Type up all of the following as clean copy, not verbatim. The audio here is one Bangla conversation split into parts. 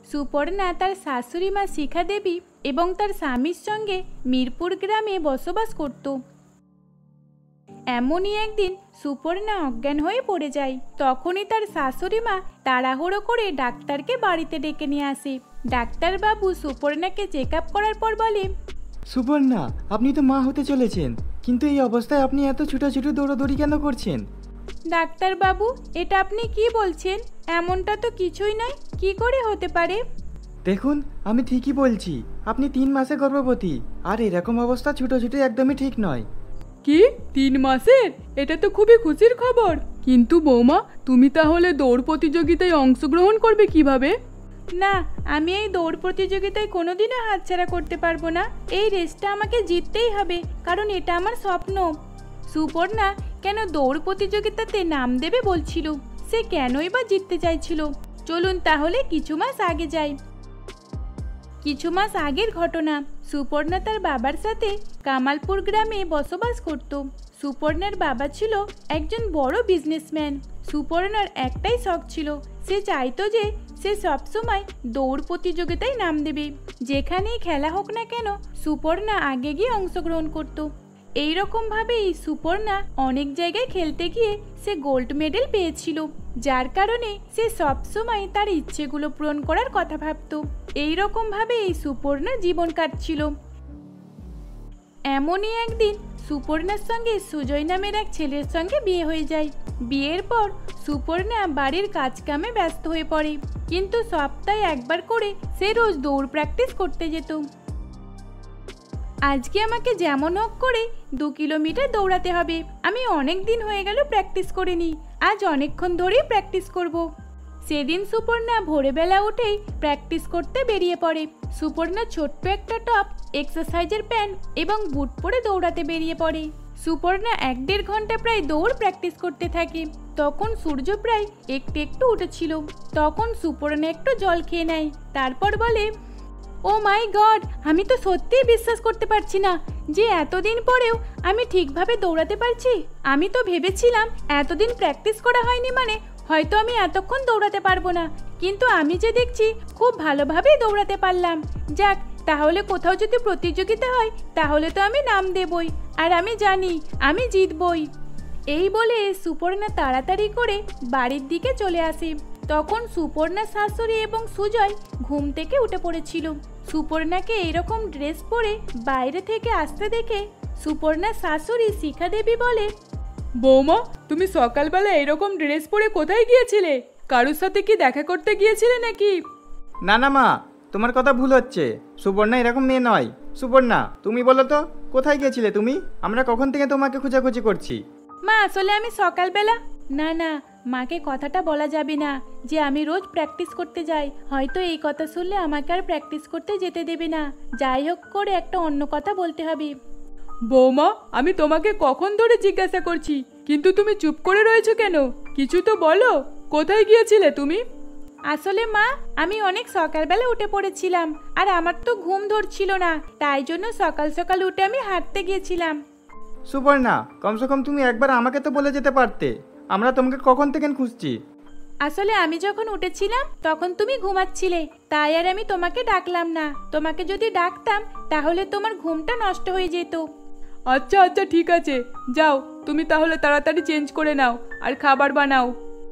সুপর্ণা তার শাশুড়ি মা শিখা দেবী এবং তার স্বামীর সঙ্গে মিরপুর গ্রামে বসবাস করত। এমনই একদিন সুপর্ণা অজ্ঞান হয়ে পড়ে যায়। তখনই তার শাশুড়ি মা তাড়াহুড়ো করে ডাক্তারকে বাড়িতে ডেকে নিয়ে আসে। ডাক্তারবাবু সুপর্ণাকে চেক আপ করার পর বলে, সুপর্ণা, আপনি তো মা হতে চলেছেন, কিন্তু এই অবস্থায় আপনি এত ছুটাছুটি দৌড়াদৌড়ি কেন করছেন? ডাক্তারবাবু, এটা আপনি কি বলছেন? এমনটা তো কিছুই নয়, কি করে হতে পারে? দেখুন, আমি ঠিকই বলছি, আপনি 3 মাসে গর্ভবতী, আর এরকম অবস্থা ছুটোছুটি একদমই ঠিক নয়। কি 3 মাসের? এটা তো খুবই খুশির খবর। কিন্তু বৌমা, তুমি তাহলে দৌড় প্রতিযোগিতায় অংশগ্রহণ করবে কিভাবে? না, আমি এই দৌড় প্রতিযোগিতায় কোনোদিনও হাতছাড়া করতে পারবো না। এই রেসটা আমাকে জিততেই হবে, কারণ এটা আমার স্বপ্ন। সুপর্ণা কেন দৌড় প্রতিযোগিতাতে নাম দেবে বলছিল? সে কেনই বা জিততে চাইছিল? চলুন তাহলে কিছু মাস আগে যাই। কিছু মাস আগের ঘটনা। সুপর্ণা তার বাবার সাথে কামালপুর গ্রামে বসবাস করত। সুপর্ণার বাবা ছিল একজন বড় বিজনেসম্যান। সুপর্ণার একটাই শখ ছিল, সে চাইতো যে সে সবসময় দৌড় প্রতিযোগিতায় নাম দেবে। যেখানেই খেলা হোক না কেন, সুপর্ণা আগে গিয়ে অংশগ্রহণ করত। এইরকমভাবেই সুপর্ণা অনেক জায়গায় খেলতে গিয়ে সে গোল্ড মেডেল পেয়েছিল, যার কারণে সে সবসময় তার ইচ্ছেগুলো পূরণ করার কথা ভাবত। এইরকমভাবেই সুপর্ণার জীবন কাটছিল। এমনই একদিন সুপর্ণার সঙ্গে সুজয় নামের এক ছেলের সঙ্গে বিয়ে হয়ে যায়। বিয়ের পর সুপর্ণা বাড়ির কাজকামে ব্যস্ত হয়ে পড়ে, কিন্তু সপ্তাহে একবার করে সে রোজ দৌড় প্র্যাকটিস করতে যেত। আজকে আমাকে যেমন হোক করে 2 কিলোমিটার দৌড়াতে হবে। আমি অনেক দিন হয়ে গেল প্র্যাকটিস করিনি, আজ অনেকক্ষণ ধরেই প্র্যাকটিস করব। সেদিন সুপর্ণা ভোরবেলা উঠেই প্র্যাকটিস করতে বেরিয়ে পড়ে। সুপর্ণা ছোট্ট একটা টপ, এক্সারসাইজের প্যান্ট এবং বুট পরে দৌড়াতে বেরিয়ে পড়ে। সুপর্ণা 1-1.5 ঘন্টা প্রায় দৌড় প্র্যাকটিস করতে থাকে। তখন সূর্য প্রায় একটু একটু উঠেছিল। তখন সুপর্ণা একটু জল খেয়ে নেয়, তারপর বলে, ও মাই গড, আমি তো সত্যিই বিশ্বাস করতে পারছি না যে এতদিন পরেও আমি ঠিকভাবে দৌড়াতে পারছি। আমি তো ভেবেছিলাম এতদিন প্র্যাকটিস করা হয়নি মানে হয়তো আমি এতক্ষণ দৌড়াতে পারবো না, কিন্তু আমি যে দেখছি খুব ভালোভাবেই দৌড়াতে পারলাম। যাক, তাহলে কোথাও যদি প্রতিযোগিতা হয় তাহলে তো আমি নাম দেবই, আর আমি জানি আমি জিতবই। এই বলে সুপর্ণা তাড়াতাড়ি করে বাড়ির দিকে চলে আসে। তখন সুপর্ণার শাশুড়ি এবং সুজয় ঘুম থেকে উঠে পড়েছিল। সুপর্ণাকে এইরকম ড্রেস পরে বাইরে থেকে আসতে দেখে সুপর্ণার শাশুড়ি শিখা দেবী বলে, বৌমা, তুমি সকালবেলা এরকম ড্রেস পরে কোথায় গিয়েছিলে? কারোর সাথে কি দেখা করতে গিয়েছিলে নাকি? না না মা, তোমার কথা ভুল হচ্ছে। সুপর্ণা এরকম মেয়ে নয়। সুপর্ণা, তুমি বলো তো, কোথায় গিয়েছিলে তুমি? আমরা কখন থেকে তোমাকে খোঁজাখুঁজি করছি। মা, আসলে আমি সকালবেলা। না না, মাকে কথাটা বলা যাবে না যে আমি রোজ প্র্যাকটিস করতে যাই। হয়তো এই কথা শুনলে আমাকে আর প্র্যাকটিস করতে যেতে দেবে না। যাই হোক করে একটা অন্য কথা বলতে হবে। বৌমা, আমি তোমাকে কখন ধরে জিজ্ঞাসা করছি, কিন্তু তুমি চুপ করে রয়েছো কেন? কিছু তো বলো, কোথায় গিয়েছিলে তুমি? আসলে মা, আমি অনেক সকালবেলা উঠে পড়েছিলাম, আর আমার তো ঘুম ধরছিল না, তাই জন্য সকাল সকাল উঠে আমি হাঁটতে গিয়েছিলাম। সুপর্ণা, কমসে কম তুমি একবার আমাকে তো বলে যেতে পারতে। আমরা তোমাকে কখন থেকে খুঁজছি। আসলে আমি যখন উঠেছিলাম তখন তুমি ঘুমাচ্ছিলে, তাই আর আমি তোমাকে ডাকলাম না। তোমাকে যদি ডাকতাম তাহলে তোমার ঘুমটা নষ্ট হয়ে যেত। আচ্ছা আচ্ছা, ঠিক আছে, যাও তুমি তাহলে তাড়াতাড়ি চেঞ্জ করে নাও আর খাবার বানাও।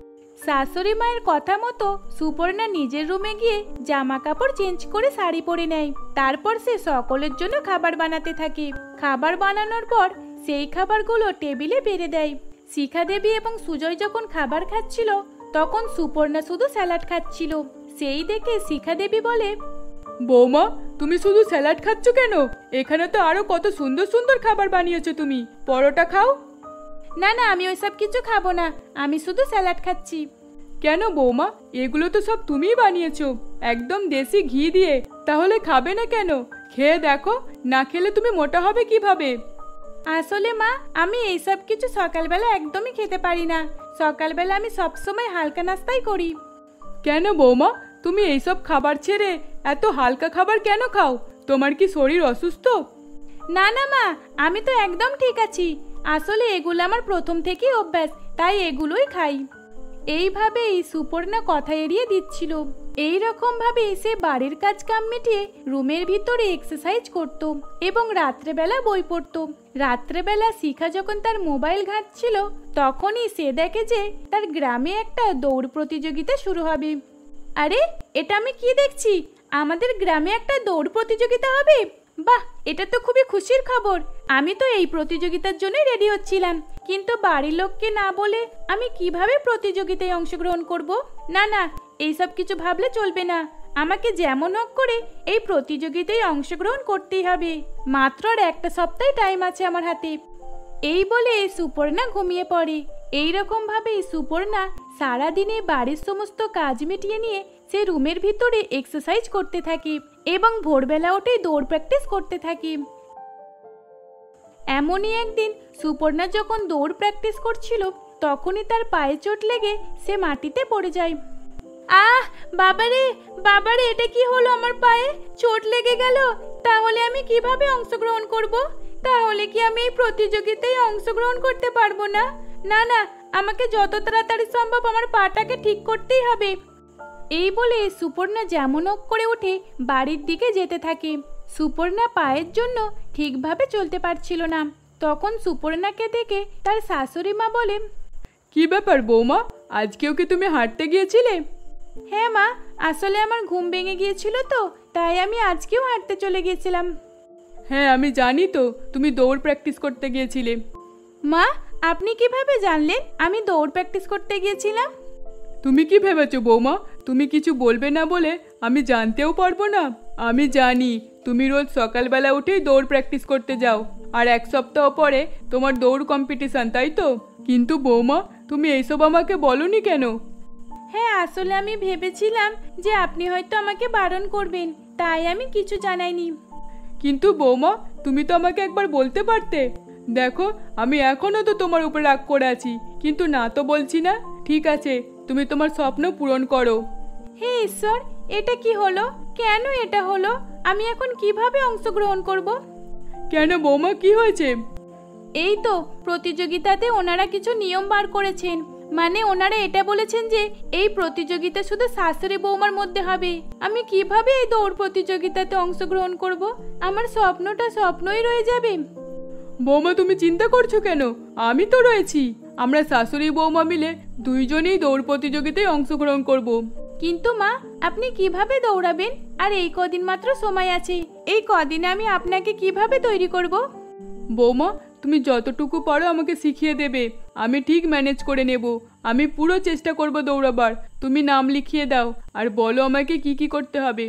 শাশুড়ি মায়ের কথা মতো সুপর্ণা নিজের রুমে গিয়ে জামা কাপড় চেঞ্জ করে শাড়ি পরে নেয়। তারপর সে সকলের জন্য খাবার বানাতে থাকে। খাবার বানানোর পর সেই খাবারগুলো টেবিলে বেড়ে দেয়। শিখা দেবী এবং সুজয় যখন খাবার খাচ্ছিল তখন সুপর্ণা শুধু স্যালাড খাচ্ছিল। সেই দেখে শিখা দেবী বলে, বৌমা, তুমি শুধু স্যালাড খাচ্ছ কেন? এখানে তো আরো কত সুন্দর সুন্দর খাবার বানিয়েছো তুমি। পরোটা খাও। না না, আমি ওইসব কিছু খাবো না, আমি শুধু স্যালাড খাচ্ছি। কেন বৌমা, এগুলো তো সব তুমিই বানিয়েছো, একদম দেশি ঘি দিয়ে। তাহলে খাবে না কেন? খেয়ে দেখো, না খেলে তুমি মোটা হবে কিভাবে? আসলে মা, আমি এইসব কিছু সকালবেলা একদমই খেতে পারি না। সকালবেলা আমি সবসময় হালকা নাস্তাই করি। কেন বৌমা, তুমি এইসব খাবার ছেড়ে এত হালকা খাবার কেন খাও? তোমার কি শরীর অসুস্থ? না না মা, আমি তো একদম ঠিক আছি। আসলে এগুলো আমার প্রথম থেকেই অভ্যাস, তাই এগুলোই খাই। এইভাবেই সুপর্ণা কথা এড়িয়ে দিচ্ছিল। এই রকম ভাবে সে বাড়ির কাজ কাম মিটিয়ে রুমের ভিতরে এক্সারসাইজ করত এবং রাত্রেবেলা বই পড়ত। রাত্রেবেলা শিখা যখন তার মোবাইল ঘাঁটছিল তখনই সে দেখে যে তার গ্রামে একটা দৌড় প্রতিযোগিতা শুরু হবে। আরে, এটা আমি কি দেখছি? আমাদের গ্রামে একটা দৌড় প্রতিযোগিতা হবে। বাহ, এটা তো খুবই খুশির খবর। আমি তো এই প্রতিযোগিতার জন্যই রেডি হচ্ছিলাম, কিন্তু বাড়ির লোককে না বলে আমি কিভাবে প্রতিযোগিতায় অংশগ্রহণ করব? না না, এইসব কিছু ভাবলে চলবে না। আমাকে যেমন হোক করে এই প্রতিযোগিতায় অংশগ্রহণ করতেই হবে। মাত্র আর একটা সপ্তাহ টাইম আছে আমার হাতে। এই বলে সুপর্ণা ঘুমিয়ে পড়ে। এইরকম ভাবে সুপর্ণা সারাদিনে বাড়ির সমস্ত কাজ মিটিয়ে নিয়ে সে রুমের ভিতরে এক্সারসাইজ করতে থাকে এবং ভোরবেলা উঠে দৌড় প্র্যাকটিস করতে থাকে। এমনই একদিন সুপর্ণা যখন দৌড় প্র্যাকটিস করছিল তখনই তার পায়ে চোট লেগে সে মাটিতে পড়ে যায়। আহ, বাবারে বাবারে, এটা কি হলো? আমার পায়ে চোট লেগে গেল। তাহলে আমি কিভাবে অংশগ্রহণ করব? তাহলে কি আমি এই প্রতিযোগিতায় অংশগ্রহণ করতে পারবো না? না না, আমাকে যত তাড়াতাড়ি সম্ভব আমার পাটাকে ঠিক করতেই হবে। এই বলে সুপর্ণা যেমন হোক করে উঠে বাড়ির দিকে যেতে থাকে। সুপর্ণা পায়ের জন্য ঠিকভাবে চলতে পারছিল না। তখন সুপর্ণাকে দেখে তার শাশুড়ি মা বলে, কি ব্যাপার বৌমা, আজকেও কি তুমি হাঁটতে গিয়েছিলে? হ্যাঁ মা, আসলে আমার ঘুম ভেঙে গিয়েছিল তো, তাই আমি আজকেও হাঁটতে চলে গিয়েছিলাম। হ্যাঁ, আমি জানি তো তুমি দৌড় প্র্যাকটিস করতে গিয়েছিলে। মা, আপনি কিভাবে জানলেন আমি দৌড় প্র্যাকটিস করতে গিয়েছিলাম? তুমি কি ভেবেছো বৌমা, তুমি কিছু বলবে না বলে আমি জানতেও পারবো না? আমি জানি তুমি রোজ সকালবেলা উঠেই দৌড় প্র্যাকটিস করতে যাও, আর এক সপ্তাহ পরে তোমার দৌড় কম্পিটিশন, তাই তো? কিন্তু বৌমা, তুমি এইসব আমাকে বলনি কেন? হ্যাঁ, আসলে আমি ভেবেছিলাম যে আপনি হয়তো আমাকে বারণ করবেন, তাই আমি কিছু জানাইনি। কিন্তু বৌমা, তুমি তো আমাকে একবার বলতে পারতে। দেখো, আমি এখনো তো তোমার উপর রাগ করে আছি, কিন্তু না তো বলছি না। ঠিক আছে, তুমি তোমার স্বপ্ন পূরণ করো। হে ঈশ্বর, এটা কি হলো? কেন এটা হলো? আমি এখন কিভাবে অংশগ্রহণ করব? কেন বৌমা, কি হয়েছে? এই তো প্রতিযোগিতাতে ওনারা কিছু নিয়ম বার করেছেন। মানে ওনারা এটা বলেছেন যে এই প্রতিযোগিতা শুধু শাশুড়ি বৌমার মধ্যে হবে। আমি কিভাবে এই দৌড় প্রতিযোগিতাতে অংশগ্রহণ করব? আমার স্বপ্নটা স্বপ্নই রয়ে যাবে। বৌমা, তুমি চিন্তা করছো কেন? আমি তো রয়েছি। আমরা শাশুড়ি বৌমা মিলে দুইজনেই দৌড় প্রতিযোগিতায় অংশগ্রহণ করব। কিন্তু মা, আপনি কিভাবে দৌড়াবেন? আর এই কদিন মাত্র সময় আছে। এই কদিনে আমি আপনাকে কিভাবে তৈরি করব? বৌমা, তুমি যতটুকু পারো আমাকে শিখিয়ে দেবে, আমি ঠিক ম্যানেজ করে নেব। আমি পুরো চেষ্টা করব দৌড়াবার। তুমি নাম লিখিয়ে দাও আর বলো আমাকে কি কি করতে হবে।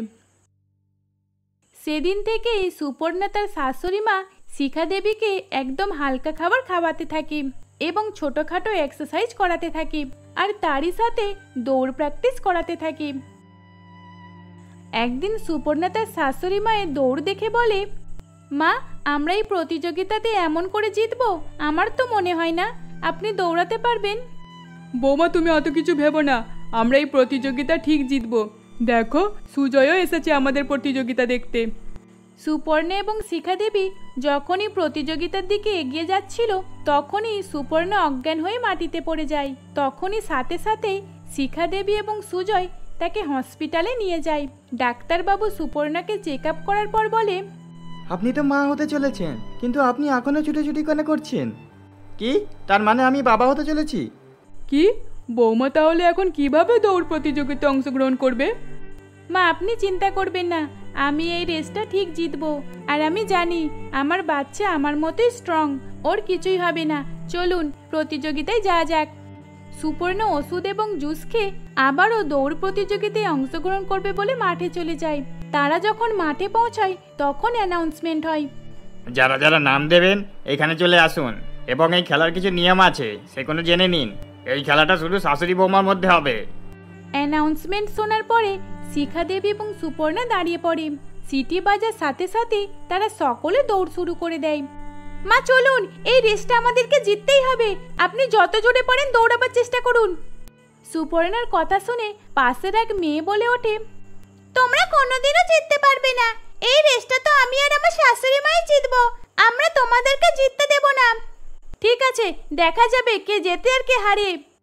সেদিন থেকে সুপর্ণা তার শাশুড়ি মা শিখা দেবীকে একদম হালকা খাবার খাওয়াতে থাকে এবং ছোটখাটো এক্সারসাইজ করাতে থাকে, আর তারই সাথে দৌড় প্র্যাকটিস করাতে থাকে। একদিন সুপর্ণা তার শাশুড়ি মায়ের দৌড় দেখে বলে, মা, আমরা এই প্রতিযোগিতাতে এমন করে জিতবো? আমার তো মনে হয় না আপনি দৌড়াতে পারবেন। বৌমা, তুমি অত কিছু ভেবো না, আমরা এই প্রতিযোগিতা ঠিক জিতবো। দেখো, সুজয়ও এসেছে আমাদের প্রতিযোগিতা দেখতে। সুপর্ণা এবং শিখা দেবী যখনই প্রতিযোগিতার দিকে এগিয়ে যাচ্ছিল তখনই সুপর্ণা অজ্ঞান হয়ে মাটিতে পড়ে যায়। তখনই সাথে সাথে শিখা দেবী এবং সুজয় তাকে হসপিটালে নিয়ে যায়। ডাক্তারবাবু সুপর্ণাকে চেক আপ করার পর বলে, আপনি তো মা হতে চলেছেন, কিন্তু আপনি এখনো ছুটোছুটি কেন করছেন? কি তার মানে আমি বাবা হতে চলেছি? কি বৌমা, তাহলে এখন কিভাবে দৌড় প্রতিযোগিতায় অংশগ্রহণ করবে? মা, আপনি চিন্তা করবেন না, আমি এই রেসটা ঠিক জিতবো। আর আমি জানি আমার বাচ্চা আমার মতোই স্ট্রং, ওর কিছুই হবে না। চলুন প্রতিযোগিতায় যাওয়া যাক। সুপর্ণা ওষুধ এবং জুস খেয়ে আবারও দৌড় প্রতিযোগিতায় অংশগ্রহণ করবে বলে মাঠে চলে যায়। তারা যখন মাঠে পৌঁছায় তখন অ্যানাউন্সমেন্ট হয়, যারা যারা নাম দেবেন এখানে চলে আসুন, এবং এই খেলার কিছু নিয়ম আছে সেগুলো জেনে নিন। এই খেলাটা শুধু শাশুড়ি বৌমার মধ্যে হবে। অ্যানাউন্সমেন্ট শোনার পরে শিখা দেবী এবং সুপর্ণা দাঁড়িয়ে পড়ে। সিটি বাজার সাথে সাথে তারা সকলে দৌড় শুরু করে দেয়। মা, চলুন, এই রেসটা আমাদেরকে জিততেই হবে। আপনি যত জোরে পারেন দৌড়াবার চেষ্টা করুন। সুপর্ণার কথা শুনে পাশের এক মেয়ে বলে ওঠে, তোমরা কোনোদিনও জিততে পারবে না। এই রেসটা তো আমি আর আমার শাশুড়ি মাই জিতবো। আমরা তোমাদেরকে জিততে দেব না। ঠিক আছে, দেখা যাবে কে জেতে আর কে হারে।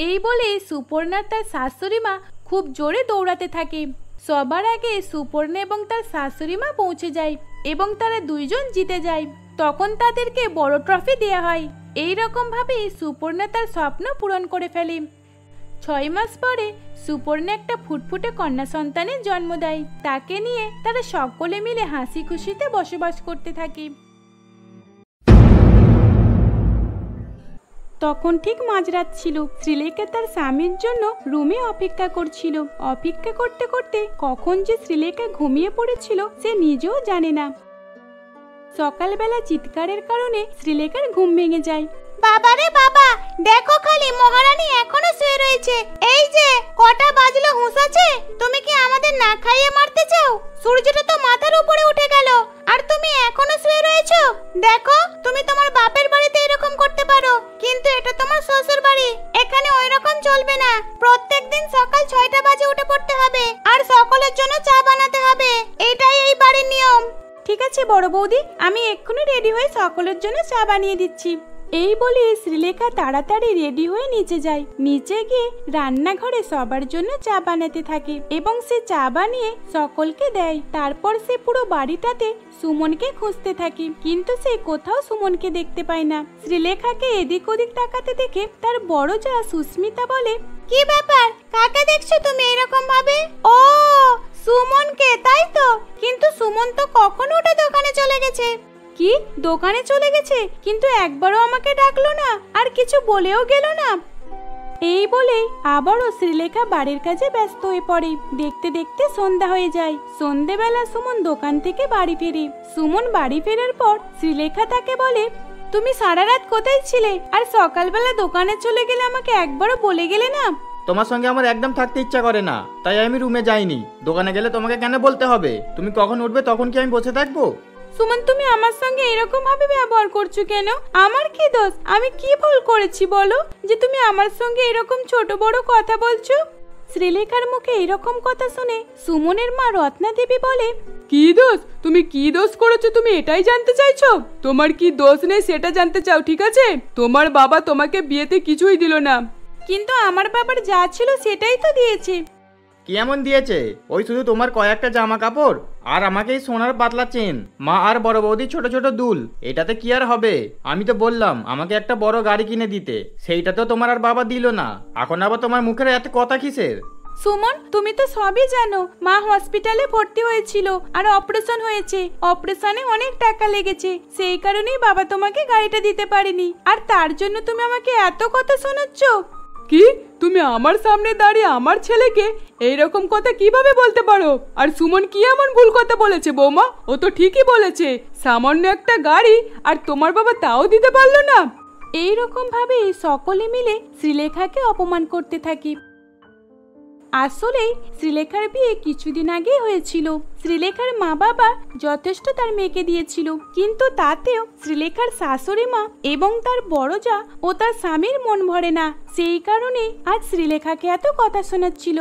এই বলে সুপর্ণা তার শাশুড়ি মা খুব জোরে দৌড়াতে থাকে। সবার আগে সুপর্ণা এবং তার শাশুড়ি মা পৌঁছে যায় এবং তারা দুইজন জিতে যায়। তখন তাদেরকে বড় ট্রফি দেয়া হয়। এই রকম ভাবে সুপর্ণা তার স্বপ্ন পূরণ করে ফেলে। 6 মাস পরে সুপর্ণা একটা ফুটফুটে কন্যা সন্তানের জন্ম দেয়। তাকে নিয়ে তারা সকলে মিলে হাসি খুশিতে বসবাস করতে থাকে। তখন ঠিক মাঝরাত ছিল। শ্রীলেখা তার স্বামীর জন্য রুমে অপেক্ষা করছিল। অপেক্ষা করতে করতে কখন যে শ্রীলেখা ঘুমিয়ে পড়েছিল সে নিজেও জানে না। সকালবেলা চিৎকারের কারণে শ্রীলেখার ঘুম ভেঙে যায়। বাবারে বাবা, দেখো খালি মহারানী এখনো শুয়ে রয়েছে। এই যে কটা বাজলো, হুঁশ আছে? তুমি কি আমাদের না খাইয়ে মারতে চাও? সূর্যটা তো মাথার উপরে উঠে গেল আর তুমি এখনো শুয়ে রয়েছো। দেখো, তুমি তোমার বাপের বাড়িতে এরকম করতে পারো, কিন্তু এটা তোমার শ্বশুর বাড়ি, এখানে ওই রকম চলবে না। প্রত্যেকদিন সকাল 6টা বাজে উঠে পড়তে হবে আর সকলের জন্য চা বানাতে হবে। এটাই এই বাড়ির নিয়ম। ঠিক আছে বড় বৌদি, আমি এক্ষুনি রেডি হয়ে সকলের জন্য চা বানিয়ে দিচ্ছি। এই বলে শ্রীলেখা তাড়াতাড়ি রেডি হয়ে নিচে যায়। নিচে গিয়ে রান্নাঘরে সবার জন্য চা বানাতে থাকে এবং সে চা বানিয়ে সকলকে দেয়। তারপর সে পুরো বাড়িটাতে সুমনকে খুঁজতে থাকে, কিন্তু সে কোথাও সুমনকে দেখতে পায় না। শ্রীলেখাকে এদিক ওদিক তাকাতে দেখে তার বড় যা সুস্মিতা বলে, কি ব্যাপার, কাকে দেখছো তুমি এরকম ভাবে? ও সুমনকে, তাই তো? কিন্তু সুমন তো কখন উঠে দোকানে চলে গেছে। কি দোকানে চলে গেছে? কিন্তু একবারও আমাকে ডাকলো না আর কিছু বলেও গেল না। এই বলে আবারও শ্রীলেখা বাড়ির কাজে ব্যস্ত হয়ে পড়ে। দেখতে দেখতে সন্ধ্যা হয়ে যায়। সন্ধ্যেবেলা সুমন দোকান থেকে বাড়ি ফেরে। সুমন বাড়ি ফেরার পর শ্রীলেখা তাকে বলে, তুমি সারা রাত কোথায় ছিলে আর সকালবেলা দোকানে চলে গেলে আমাকে একবারও বলে গেলে না? তোমার সঙ্গে আমার একদম থাকতে ইচ্ছা করে না, তাই আমি রুমে যাইনি। দোকানে গেলে তোমাকে কেন বলতে হবে? তুমি কখন উঠবে তখন কি আমি বসে থাকবো? সুমন, তুমি আমার সঙ্গে এরকম ভাবে ব্যবহার করছো কেন? আমার কি দোষ? আমি কি ভুল করেছি বলো যে তুমি আমার সঙ্গে এরকম ছোট বড় কথা বলছো? শ্রীলেখার মুখে এরকম কথা শুনে সুমনের মা রত্না দেবী বলে, কি দোষ? তুমি কি দোষ করেছো তুমি এটাই জানতে চাইছো? তোমার কি দোষ নেই সেটা জানতে চাও, ঠিক আছে? তোমার বাবা তোমাকে বিয়েতে কিছুই দিল না। কিন্তু আমার বাবার যা ছিল সেটাই তো দিয়েছে। কি এমন দিয়েছে? ওই শুধু তোমার কয়েকটা জামা কাপড় আর আমাকে এই সোনার পাতলা চেন, মা আর বড় বৌদি ছোট ছোট দুল। এটাতে কি আর হবে? আমি তো বললাম আমাকে একটা বড় গাড়ি কিনে দিতে, সেইটা তো তোমার আর বাবা দিল না। এখন আবার তোমার মুখের এত কথা কিসের? সুমন, তুমি তো সবই জানো। মা হসপিটালে ভর্তি হয়েছিল আর অপারেশন হয়েছে। অপারেশনে অনেক টাকা লেগেছে, সেই কারণেই বাবা তোমাকে গাড়িটা দিতে পারেনি। আর তার জন্য তুমি আমাকে এত কথা শোনাচ্ছ? কি তুমি আমার সামনে দাঁড়িয়ে আমার ছেলেকে এইরকম কথা কিভাবে বলতে পারো? আর সুমন কি এমন ভুল কথা বলেছে বৌমা? ও তো ঠিকই বলেছে, সামান্য একটা গাড়ি আর তোমার বাবা তাও দিতে পারলো না। এই রকম ভাবে সকলে মিলে শ্রীলেখাকে অপমান করতে থাকে। আসলে শ্রীলেখার বিয়ে কিছুদিন আগে হয়েছিল। শ্রীলেখার মা বাবা যথেষ্ট তার মেয়েকে দিয়েছিল, কিন্তু তাতেও শ্রীলেখার শাশুড়ি মা এবং তার বড় যা ও তার স্বামীর মন ভরে না। সেই কারণে আজ শ্রীলেখাকে এত কথা শোনাচ্ছিল।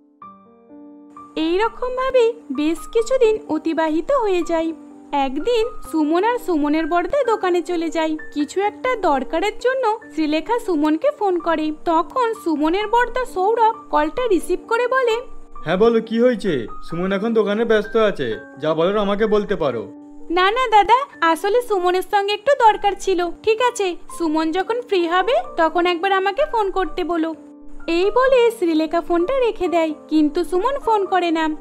এইরকম ভাবে বেশ কিছুদিন অতিবাহিত হয়ে যায়। একদিন সুমন আর সুমনের বড়দা দোকানে চলে যায়। কিছু একটা দরকারের জন্য শ্রীলেখা সুমনকে ফোন করে। তখন সুমনের বড়দা সৌরভ কলটা রিসিভ করে বলে, হ্যাঁ বলো, কি হয়েছে? সুমন এখন দোকানে ব্যস্ত আছে, যা বলার আমাকে বলতে পারো। না না দাদা, আসলে সুমনের সঙ্গে একটু দরকার ছিল। ঠিক আছে, সুমন যখন ফ্রি হবে তখন একবার আমাকে ফোন করতে বলো। এই বলে শ্রীলেখা ফোনটা রেখে দেয়, কিন্তু সুমন ফোন করে না।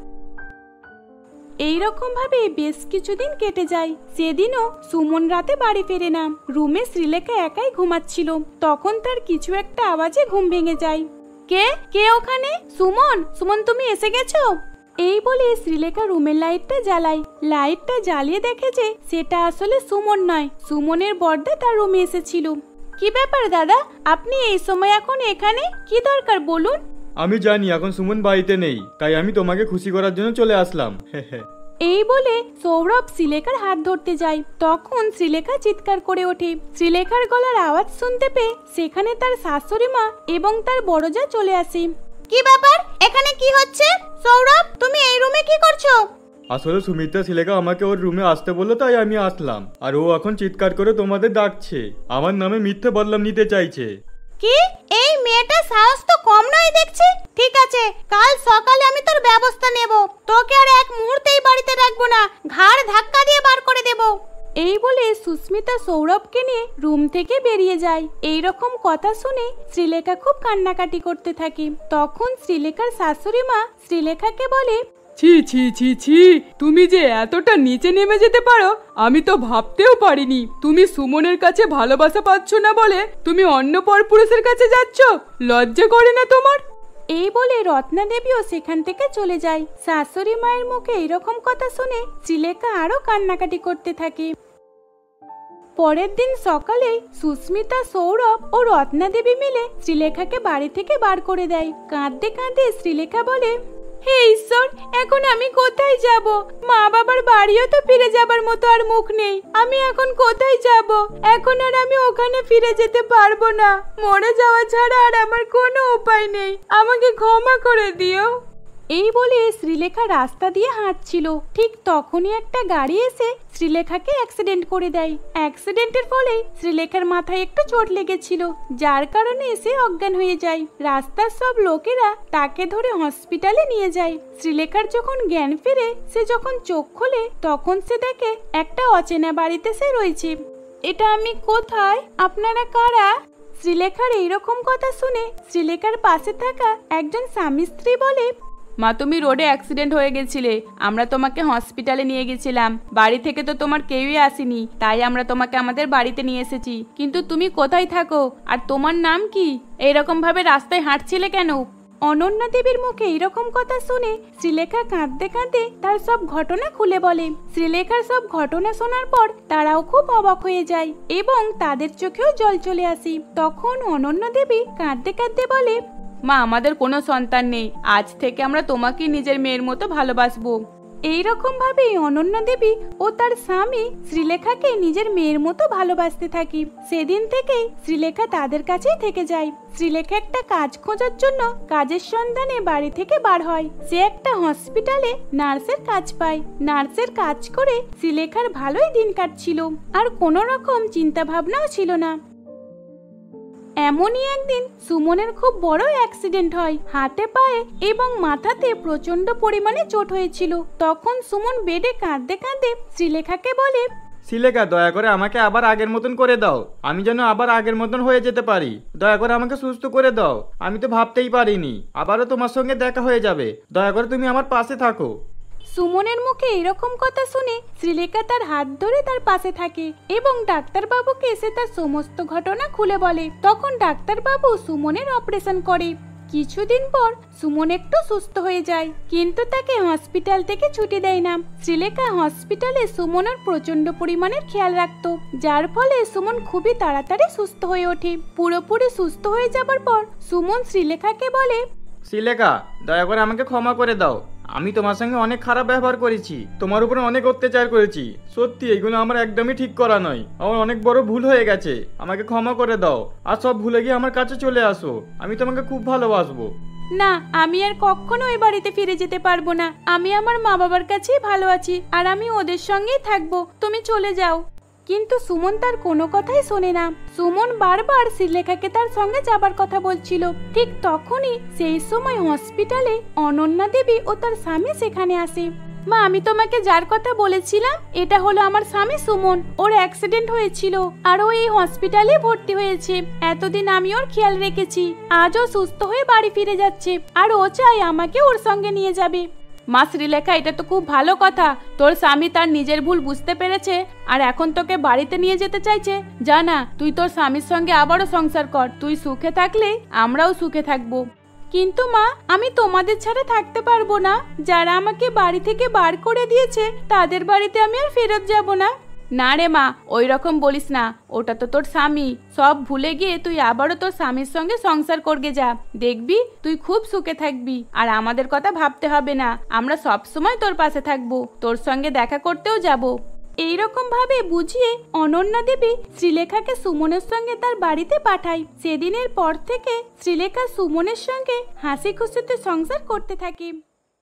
এইরকম ভাবে বেশ কিছুদিন কেটে যায়। সেদিনও সুমন রাতে বাড়ি ফেরে না। রুমে শ্রীলেখা একাই ঘুমাচ্ছিল। তখন তার কিছু একটা আওয়াজে ঘুম ভেঙে যায়। কে কে ওখানে? সুমন, সুমন তুমি এসে গেছো? এই বলে শ্রীলেখা রুমের লাইটটা জ্বালায়। লাইটটা জ্বালিয়ে দেখে যে সেটা আসলে সুমন নয়, সুমনের বড়দা তার রুমে এসেছিল। কি ব্যাপার দাদা, আপনি এই সময় এখন এখানে? কি দরকার বলুন? আমি জানি এখন সুমন বাড়িতে নেই, তাই আমি তোমাকে খুশি করার জন্য চলে আসলাম। এই বলে সৌরভ শ্রীলেখার হাত ধরতে যায়। তখন শ্রীলেখা চিৎকার করে ওঠে। শ্রীলেখার গলার আওয়াজ শুনতে পেয়ে সেখানে তার শাশুড়ি মা এবং তার বড় যা চলে আসে। কি ব্যাপার, এখানে কি হচ্ছে? সৌরভ, তুমি এই রুমে কি করছো? আসলে সুমিত্রা ছেলেকে আমাকে ওর রুমে আসতে বললো, তাই আমি আসলাম। আর ও এখন চিৎকার করে তোমাদের ডাকছে, আমার নামে মিথ্যে বদনাম নিতে চাইছে। কি? এই মেয়েটা সাহস তো কম নয় দেখছি। ঠিক আছে, কাল সকালে আমি তোর ব্যবস্থা নেব। তোকে আর এক মুহূর্তেই বাড়িতে রাখবো না, ঘাড় ধাক্কা দিয়ে বার করে দেব। এই বলে সুস্মিতা সৌরভকে নিয়ে রুম থেকে বেরিয়ে যায়। এই রকম কথা শুনে শ্রীলেখা খুব কান্নাকাটি করতে থাকে। তখন শ্রীলেখার শাশুড়ি মা শ্রীলেখাকে বলে, ছি ছি ছি ছি, তুমি যে এতটা নিচে নেমে যেতে পারো আমি তো ভাবতেও পারিনি। তুমি সুমনের কাছে ভালোবাসা পাচ্ছ না বলে তুমি অন্য পরপুরুষের কাছে যাচ্ছ, লজ্জা করে না তোমার? এই বলে রত্না দেবীও সেখান থেকে চলে যায়। শাশুড়ি মায়ের মুখে এরকম কথা শুনে শ্রীলেখা আরো কান্নাকাটি করতে থাকে। পরের দিন সকালে সুস্মিতা, সৌরভ ও রত্না দেবী মিলে শ্রীলেখাকে বাড়ি থেকে বার করে দেয়। কাঁদতে কাঁদতে শ্রীলেখা বলে, হে ঈশ্বর, এখন আমি কোথায় যাব? মা বাবার বাড়িও তো ফিরে যাবার মতো আর মুখ নেই। আমি এখন কোথায় যাব? এখন আর আমি ওখানে ফিরে যেতে পারবো না। মরে যাওয়া ছাড়া আর আমার কোনো উপায় নেই। আমাকে ক্ষমা করে দিও। এই বলে শ্রীলেখা রাস্তা দিয়ে হাঁটছিল। ঠিক তখনই একটা গাড়ি এসে শ্রীলেখাকে অ্যাক্সিডেন্ট করে দেয়। অ্যাক্সিডেন্টের ফলে শ্রীলেখার মাথায় একটু চোট লেগেছিল, যার কারণে সে অজ্ঞান হয়ে যায়। রাস্তার সব লোকেরা তাকে ধরে হসপিটালে নিয়ে যায়। শ্রীলেখার যখন জ্ঞান ফিরে, সে যখন চোখ খোলে তখন সে দেখে একটা অচেনা বাড়িতে সে রয়েছে। এটা আমি কোথায়? আপনারা কারা? শ্রীলেখার এইরকম কথা শুনে শ্রীলেখার পাশে থাকা একজন স্বামী স্ত্রী বলে, মা, তুমি রোডে অ্যাক্সিডেন্ট হয়ে গেছিলে, আমরা তোমাকে হসপিটালে নিয়ে গেছিলাম। বাড়ি থেকে তো তোমার কেউই আসেনি, তাই আমরা তোমাকে আমাদের বাড়িতে নিয়ে এসেছি। কিন্তু তুমি কোথায় থাকো আর তোমার নাম কি? এইরকম ভাবে রাস্তায় হাঁটছিলে কেন? অনন্যা দেবীর মুখে এরকম কথা শুনে শ্রীলেখা কাঁদতে কাঁদতে তার সব ঘটনা খুলে বলে। শ্রীলেখার সব ঘটনা শোনার পর তারাও খুব অবাক হয়ে যায় এবং তাদের চোখেও জল চলে আসে। তখন অনন্যা দেবী কাঁদতে কাঁদতে বলে, মা, আমাদের কোনো সন্তান নেই, আজ থেকে আমরা তোমাকে নিজের মেয়ের মতো ভালোবাসবো। এইরকম ভাবেই অনন্যা দেবী ও তার স্বামী শ্রীলেখাকে নিজের মেয়ের মতো ভালোবাসতে থাকে। সেদিন থেকেই শ্রীলেখা তাদের কাছেই থেকে যায়। শ্রীলেখা একটা কাজ খোঁজার জন্য কাজের সন্ধানে বাড়ি থেকে বার হয়। সে একটা হসপিটালে নার্সের কাজ পায়। নার্সের কাজ করে শ্রীলেখার ভালোই দিন কাটছিল, আর কোনো রকম চিন্তা ভাবনাও ছিল না। এমনই একদিন সুমনের খুব বড় অ্যাক্সিডেন্ট হয়। হাতে, পায়ে এবং মাথাতে প্রচন্ড পরিমাণে চোট হয়েছিল। তখন সুমন বেডে কাঁদতে কাঁদতে শ্রীলেখাকে বলে, শ্রীলেখা, দয়া করে আমাকে আবার আগের মতন করে দাও। আমি যেন আবার আগের মতন হয়ে যেতে পারি। দয়া করে আমাকে সুস্থ করে দাও। আমি তো ভাবতেই পারিনি আবারও তোমার সঙ্গে দেখা হয়ে যাবে। দয়া করে তুমি আমার পাশে থাকো। সুমনের মুখে এরকম কথা শুনে শ্রীলেখা তার হাত ধরে তার পাশে থাকে এবং ডাক্তারবাবুকে এসে তার সমস্ত ঘটনা খুলে বলে। তখন ডাক্তারবাবু সুমনের অপারেশন করে। কিছুদিন পর সুমন একটু সুস্থ হয়ে যায়, কিন্তু তাকে হসপিটাল থেকে ছুটি দেয় না। শ্রীলেখা হসপিটালে সুমনের প্রচন্ড পরিমাণের খেয়াল রাখত, যার ফলে সুমন খুবই তাড়াতাড়ি সুস্থ হয়ে ওঠে। পুরোপুরি সুস্থ হয়ে যাবার পর সুমন শ্রীলেখাকে বলে, শ্রীলেখা, দয়া করে আমাকে ক্ষমা করে দাও। আমি তোমার সঙ্গে অনেক খারাপ ব্যবহার করেছি, তোমার উপরে অনেক অত্যাচার করেছি। সত্যি এগুলো আমার একদমই ঠিক করা নয়। আমার অনেক বড় ভুল হয়ে গেছে। আমাকে ক্ষমা করে দাও আর সব ভুলে গিয়ে আমার কাছে চলে আসো। আমি তোমাকে খুব ভালোবাসবো। না, আমি আর কখনো ওই বাড়িতে ফিরে যেতে পারবো না। আমি আমার মা বাবার কাছেই ভালো আছি, আর আমি ওদের সঙ্গেই থাকবো। তুমি চলে যাও। কিন্তু সুমন তার কোনো কথাই শোনে না। সুমন বারবার শ্রীলেখাকে তার সঙ্গে যাবার কথা বলছিল। ঠিক তখনই সেই সময় হসপিটালে অনন্যা দেবী ও তার স্বামী সেখানে আসে। মা, আমি তোমাকে যার কথা বলেছিলাম, এটা হলো আমার স্বামী সুমন। ওর অ্যাক্সিডেন্ট হয়েছিল আর ও এই হসপিটালে ভর্তি হয়েছে। এতদিন আমি ওর খেয়াল রেখেছি। আজও সুস্থ হয়ে বাড়ি ফিরে যাচ্ছে, আর ও চায় আমাকে ওর সঙ্গে নিয়ে যাবে। মা শ্রীলেখা, এটা তো খুব ভালো কথা। তোর স্বামী তার নিজের ভুল বুঝতে পেরেছে আর এখন তোকে বাড়িতে নিয়ে যেতে চাইছে। জানা, তুই তোর স্বামীর সঙ্গে আবারও সংসার কর। তুই সুখে থাকলে আমরাও সুখে থাকবো। কিন্তু মা, আমি তোমাদের ছাড়া থাকতে পারবো না। যারা আমাকে বাড়ি থেকে বার করে দিয়েছে তাদের বাড়িতে আমি আর ফেরত যাব না। না রে মা, ওই রকম বলিস না। ওটা তো তোর স্বামী। সব ভুলে গিয়ে তুই আবারও তোর স্বামীর সঙ্গে সংসার করগে যা। দেখবি তুই খুব সুখে থাকবি, আর আমাদের কথা ভাবতে হবে না। আমরা সব সময় তোর পাশে থাকবো, তোর সঙ্গে দেখা করতেও যাব। এইরকম ভাবে বুঝিয়ে অনন্যা দেবী শ্রীলেখাকে সুমনের সঙ্গে তার বাড়িতে পাঠায়। সেদিনের পর থেকে শ্রীলেখা সুমনের সঙ্গে হাসি খুশিতে সংসার করতে থাকে।